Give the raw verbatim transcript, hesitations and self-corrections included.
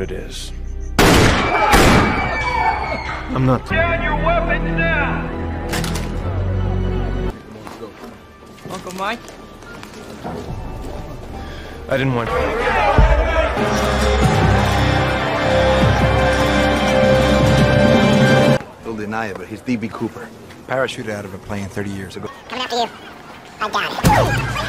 it is. I'm not... Down your weapons now! Uncle Mike? I didn't want... He'll deny it, but he's D B Cooper. Parachuted out of a plane thirty years ago. Coming after you. I got it.